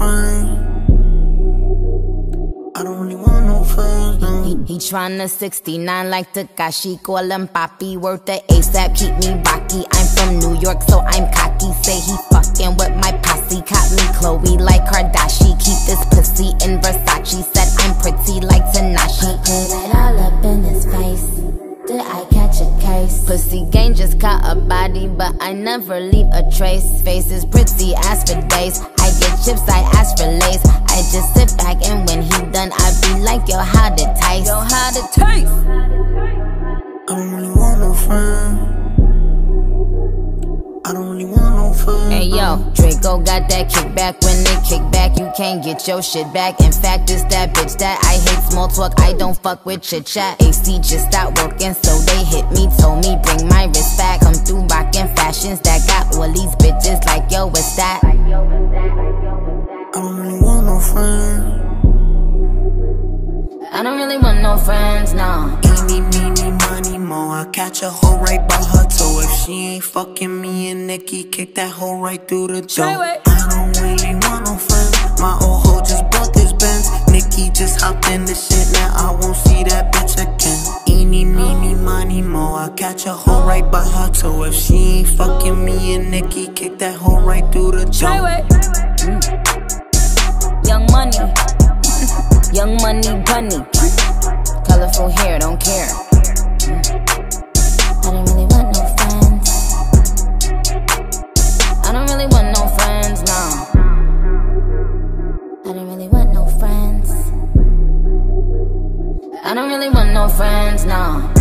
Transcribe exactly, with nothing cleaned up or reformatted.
friend. I don't really want no friends, no. He, he tryna sixty-nine like Takashi, call him Papi, worth the ASAP, keep me rocky. I'm from New York, so I'm cocky. Say he fucking with my posse, caught me Chloe like Kardashian. Keep this pussy in Versace, said I'm pretty like Tanashi. Put it all up in his face. Did I catch a case? Pussy gang just caught a body, but I never leave a trace. Face is pretty, ask for days. I get chips, I ask for lace. I just sit back and when he done, I be like, yo, how to taste? Yo, how to taste? I don't really want no friend. I don't really want no friend. Hey yo, Draco got that kickback. When they kick back, you can't get your shit back. In fact, it's that bitch that I hate small talk. I don't fuck with chit chat. A C just stopped working, so they hit me, told me bring my wrist back. Come through rockin' fashions that got all these bitches like, yo, what's that? I don't really want no friend. I don't really want no friends, no. Eeny, meeny, money, mo. I catch a hoe right by her toe. If she ain't fucking me and Nikki, kick that hoe right through the door. I don't really want no friends. My old hoe just bought this Benz. Nikki just hopped in the shit, now I won't see that bitch again. Eeny, meeny, money, mo. I catch a hoe right by her toe. If she ain't fucking me and Nikki, kick that hoe right through the door. Mm. Young money. Young money bunny, colorful hair, don't care. I don't really want no friends. I don't really want no friends, no. I don't really want no friends. I don't really want no friends, no.